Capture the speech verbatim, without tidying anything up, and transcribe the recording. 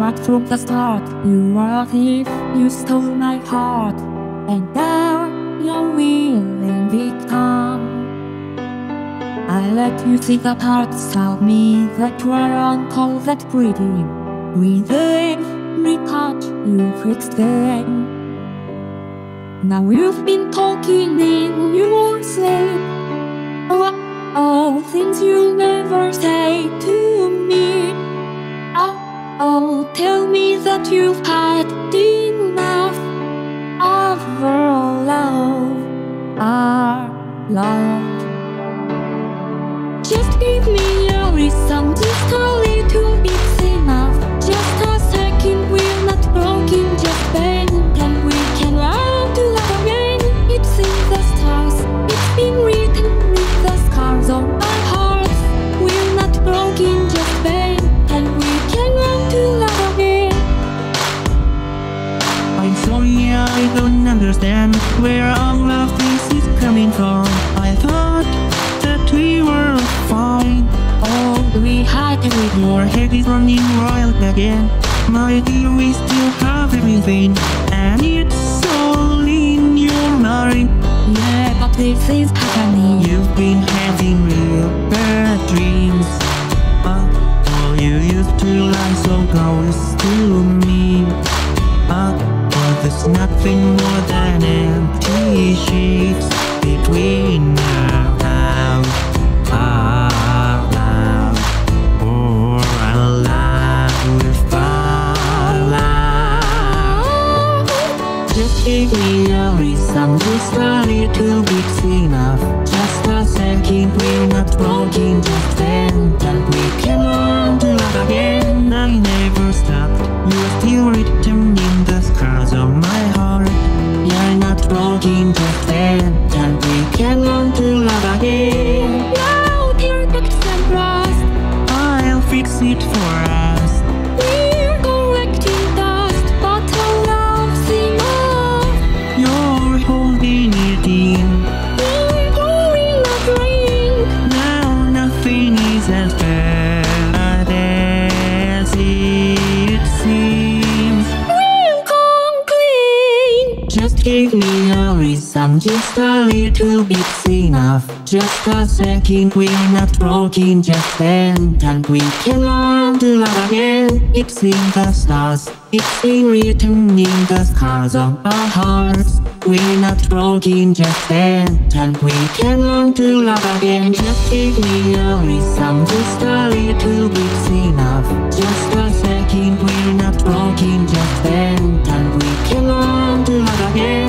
right from the start. You are a thief, you stole my heart, and now you're willing victim. I let you see the parts of me that were on call that pretty. We then retouch, you fixed them. Now you've been talking in your sleep. Oh, oh, things you never say to me. Oh, oh, tell me that you've had enough of our love, our love. Just give me a reason, just a little bit's enough. Just a second, we're not broken, just bend and we can learn to love again. It's in the stars, it's been written with the scars on our hearts. We're not broken, just bend and we can learn to love again. I'm sorry, I don't understand where all of this is coming from. I thought that we were fine. Oh, we had everything. Your head is running wild again. My dear, we still have everything, and it's all in your mind. Yeah, but this is happening. You've been having real bad dreams. Oh, oh, you used to lie so close to me. Oh, but there's nothing more than empty sheets between our house, our love, or our love with our love. Just give me a reason, just a little bit's enough. Just a second, we're not broken, just bend and we can learn to love again. I never stopped, you're still written in the scars of my heart. You're not broken, just bend and we can learn to love again. Now tear ducts and rust, I'll fix it for us. we're collecting dust, but our love's enough. You're holding it in. We're pouring a drink. Now nothing is as bad as it seems. We'll come clean. Just give me a reason, just a little bit's enough. Just a second, we're not broken, just bend and we can learn to love again. It's in the stars, it's been written in the scars of our hearts. We're not broken, just bend and we can learn to love again. Just give me a reason, just a little bit's enough. Just a second, we're not broken, just bend and we can learn to love again.